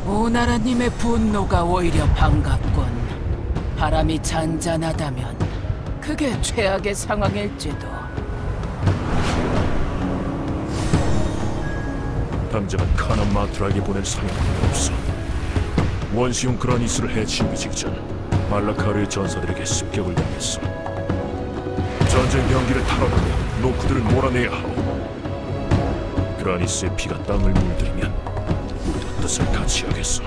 오나라님의 분노가 오히려 반갑군. 바람이 잔잔하다면 그게 최악의 상황일지도. 당장은 카난 마트라에게 보낼 사명은 없어. 원시용 그라니스를 해치우기 직전 말라카르의 전사들에게 습격을 당했어. 전쟁 병기를 탈환하고 노크들을 몰아내야 하오. 그라니스의 피가 땅을 물들이면 우리도 뜻을 같이 하겠어.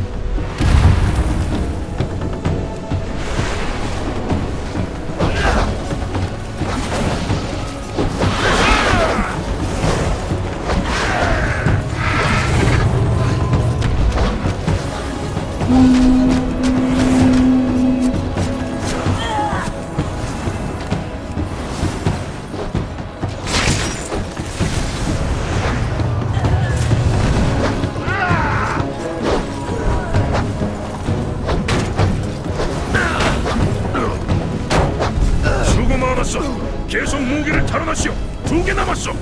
계속 무기를 탈환하시오. 2개 남았어.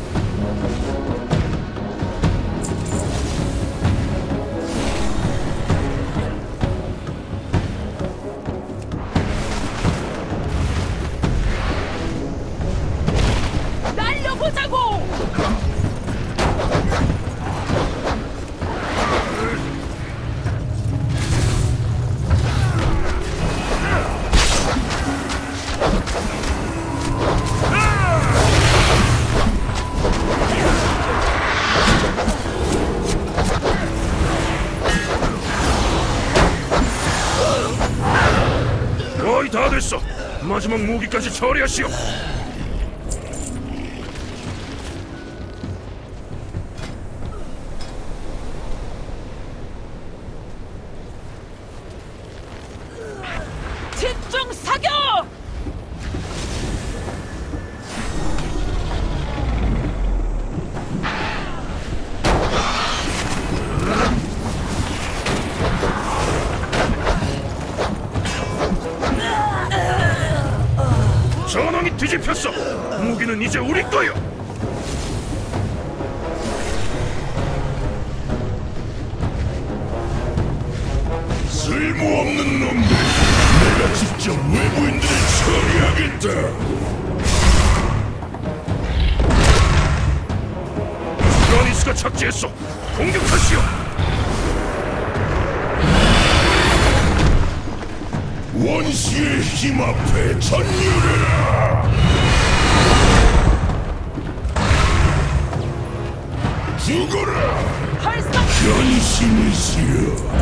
날려보자고! 거의 다 됐어. 마지막 무기까지 처리하시오. 집중 사격! 전황이 뒤집혔어. 무기는 이제 우리 거요. 쓸모없는 놈들. 내가 직접 외부인들을 처리하겠다. 그라니스가 착지했어. 공격하시오. 원시의 힘 앞에 전율해라. 죽어라. 변신이시여.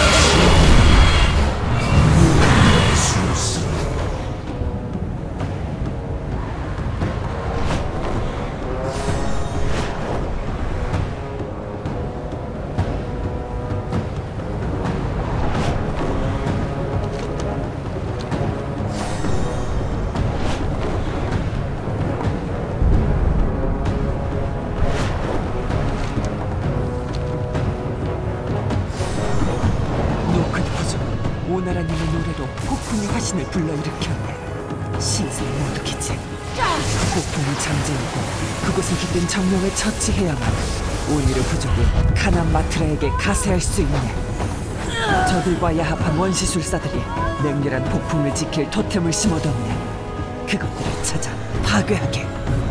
오나라님의 노래로 폭풍의 화신을 불러일으켰네. 신세의 모두기지. 폭풍은 잠재우고 그곳에 깃든 정령을 처치해야만 오히려 부족인 카난 마트라에게 가세할 수 있네. 저들과 야합한 원시술사들이 맹렬한 폭풍을 지킬 토템을 심어뒀네. 그것들을 찾아 파괴하게.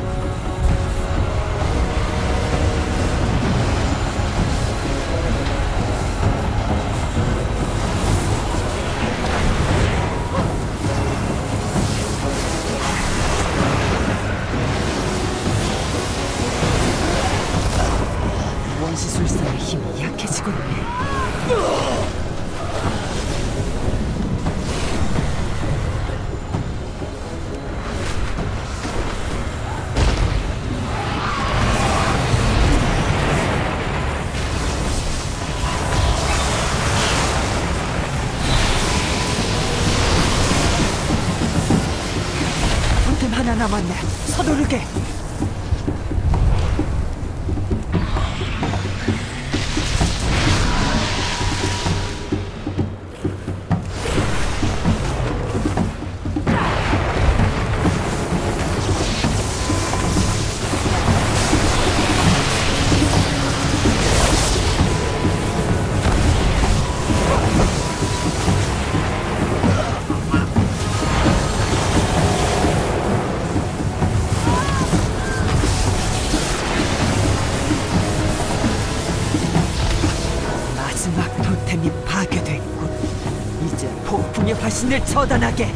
원시술사의 힘이 약해지고 있네. 토템 하나 남았네. 서두르게. 시스템이 파괴됐군. 이제 폭풍의 화신을 처단하게.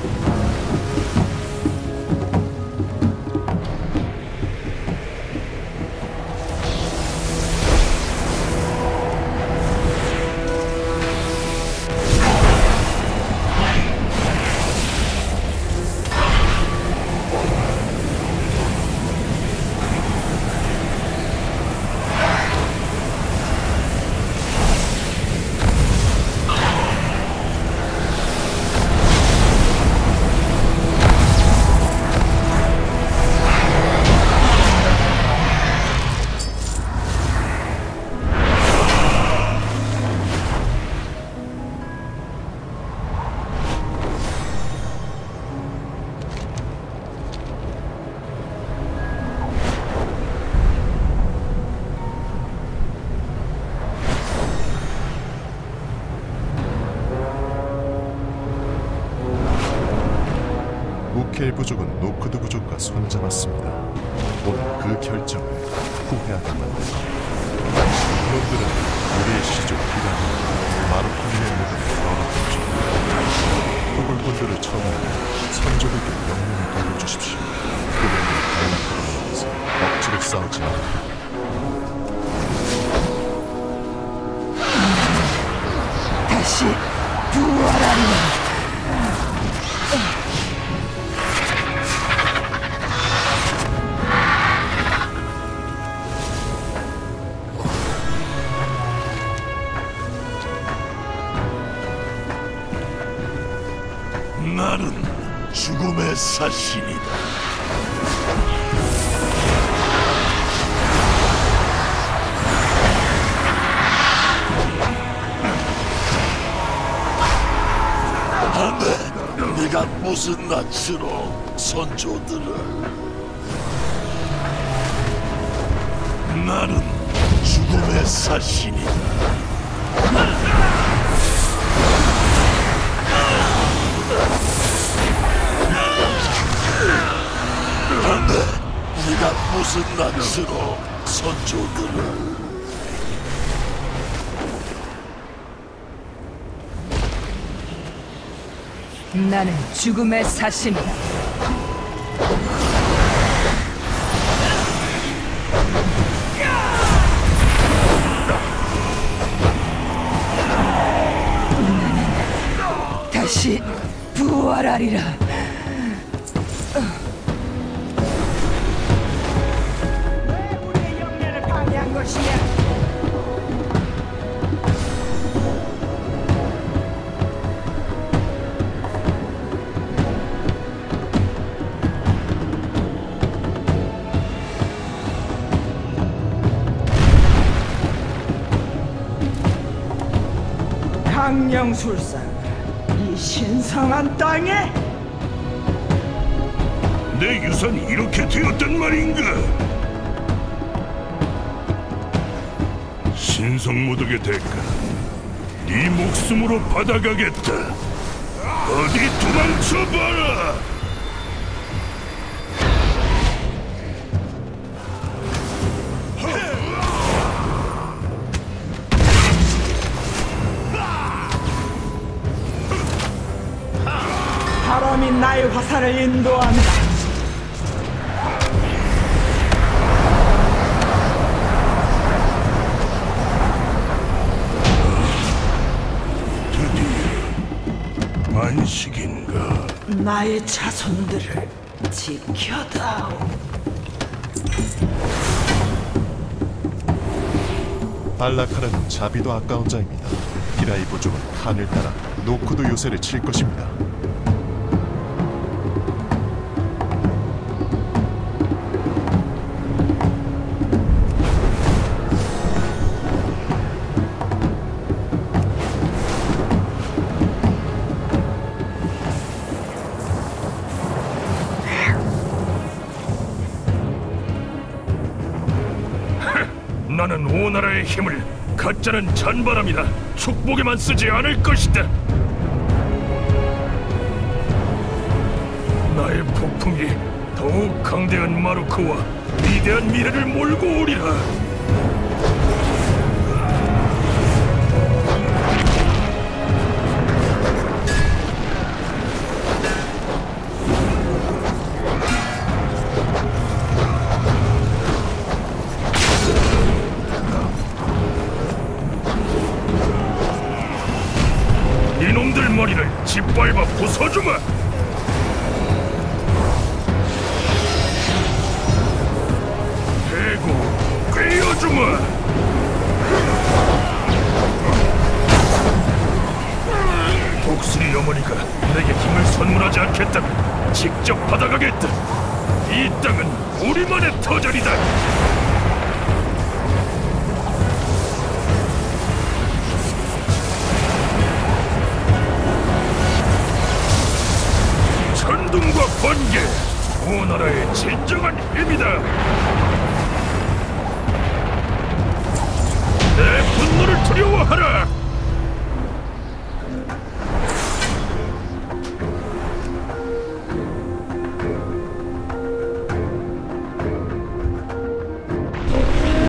우켈 부족은 노크드 부족과 손잡았습니다. 오늘 그 결정을 후회하다만 놈들은 우리의 시족 기란이 마루코니의 무덤에 넣어뒀죠. 토굴꾼들을 처분하여 선조들께 명령을 가려주십시오. 그들을 반란으로 모아서 억지를 싸우지 말고 다시 부활하리라. 나는 죽음의 사신이다. 안돼, 네가 무슨 낯으로 선조들을? 나는 죽음의 사신이다. 안돼, 네가 무슨 낯으로 선조들을? 나는 죽음의 사신이다. 나는 다시 부활하리라. 왜 우리의 영예를 방해한 것이냐? 강령술사, 이 신성한 땅에 내 유산이 이렇게 되었단 말인가? 신성모독의 대가 네 목숨으로 받아가겠다. 어디 도망쳐봐라. 바람이 나의 화살을 인도한다. 드디어 만식인가? 나의 자손들을 지켜다오. 발라카라는 자비도 아까운 자입니다. 기라이 부족은 칸을 따라 노크도 요새를 칠 것입니다. 나는 오나라의 힘을 가짜는 잔바람이나 축복에만 쓰지 않을 것이다. 나의 폭풍이 더욱 강대한 마루크와 위대한 미래를 몰고 오리라. 짓밟아 부숴주마. 대고 꿰어주마. 독수리 어머니가 내게 힘을 선물하지 않겠다면 직접 받아가겠다. 이 땅은 우리만의 터전이다. 천둥과 번개, 오나라의 진정한 힘이다. 내 분노를 두려워하라.